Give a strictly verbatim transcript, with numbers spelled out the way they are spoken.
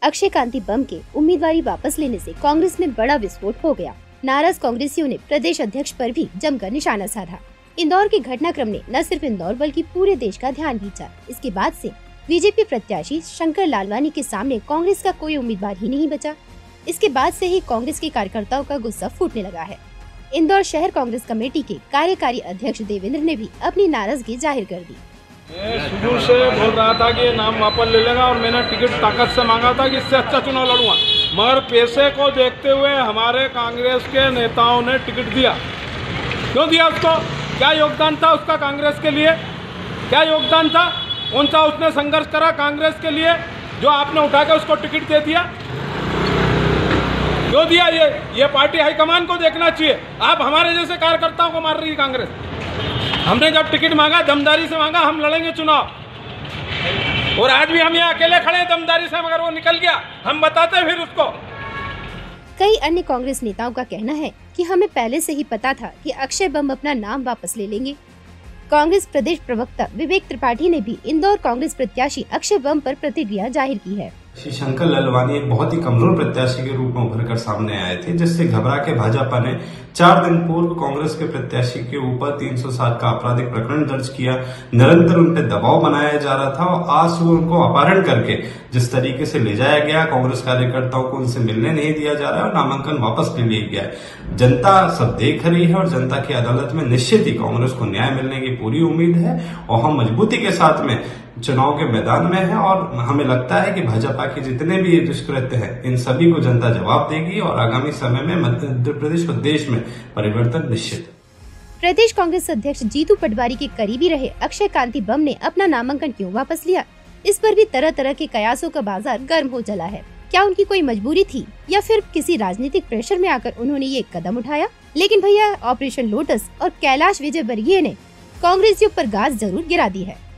अक्षय कांति बम के उम्मीदवारी वापस लेने से कांग्रेस में बड़ा विस्फोट हो गया। नाराज कांग्रेसियों ने प्रदेश अध्यक्ष पर भी जमकर निशाना साधा। इंदौर के घटनाक्रम ने न सिर्फ इंदौर बल्कि पूरे देश का ध्यान खींचा। इसके बाद से बीजेपी प्रत्याशी शंकर लालवानी के सामने कांग्रेस का कोई उम्मीदवार ही नहीं बचा। इसके बाद से ही कांग्रेस के कार्यकर्ताओं का गुस्सा फूटने लगा है। इंदौर शहर कांग्रेस कमेटी के कार्यकारी अध्यक्ष देवेंद्र ने भी अपनी नाराजगी जाहिर कर दी। मैं शुरू से बोल रहा था कि नाम वापस ले लेगा और मैंने टिकट ताकत से मांगा था कि इससे अच्छा चुनाव लड़ूंगा, मगर पैसे को देखते हुए हमारे कांग्रेस के नेताओं ने टिकट दिया। क्यों दिया उसको? क्या योगदान था उसका कांग्रेस के लिए? क्या योगदान था? कौन सा उसने संघर्ष करा कांग्रेस के लिए जो आपने उठा के उसको टिकट दे दिया? क्यों दिया? ये ये पार्टी हाईकमान को देखना चाहिए। आप हमारे जैसे कार्यकर्ताओं को मार रही है कांग्रेस। हमने जब टिकट मांगा दमदारी से मांगा, हम लड़ेंगे चुनाव, और आज भी हम यहाँ अकेले खड़े हैं दमदारी से। मगर वो निकल गया, हम बताते फिर उसको। कई अन्य कांग्रेस नेताओं का कहना है कि हमें पहले से ही पता था कि अक्षय बम अपना नाम वापस ले लेंगे। कांग्रेस प्रदेश प्रवक्ता विवेक त्रिपाठी ने भी इंदौर कांग्रेस प्रत्याशी अक्षय बम पर प्रतिक्रिया जाहिर की है। श्री शंकर लालवानी एक बहुत ही कमजोर प्रत्याशी के रूप में उभर कर सामने आए थे, जिससे घबरा के भाजपा ने चार दिन पूर्व कांग्रेस के प्रत्याशी के ऊपर तीन सौ सात का आपराधिक प्रकरण दर्ज किया। निरंतर उन पर दबाव बनाया जा रहा था और आज सुबह उनको अपहरण करके जिस तरीके से ले जाया गया, कांग्रेस कार्यकर्ताओं को उनसे मिलने नहीं दिया जा रहा है और नामांकन वापस ले लिया गया है। जनता सब देख रही है और जनता की अदालत में निश्चित ही कांग्रेस को न्याय मिलने की पूरी उम्मीद है और हम मजबूती के साथ में चुनाव के मैदान में है और हमें लगता है कि भाजपा के जितने भी दुष्कृत्य हैं इन सभी को जनता जवाब देगी और आगामी समय में मध्य प्रदेश और देश में परिवर्तन निश्चित है। प्रदेश कांग्रेस अध्यक्ष जीतू पटवारी के करीबी रहे अक्षय कांति बम ने अपना नामांकन क्यों वापस लिया? इस पर भी तरह तरह के कयासों का बाजार गर्म हो चला है। क्या उनकी कोई मजबूरी थी या फिर किसी राजनीतिक प्रेशर में आकर उन्होंने ये कदम उठाया? लेकिन भैया ऑपरेशन लोटस और कैलाश विजयवर्गीय ने कांग्रेसियों पर गाज जरूर गिरा दी है।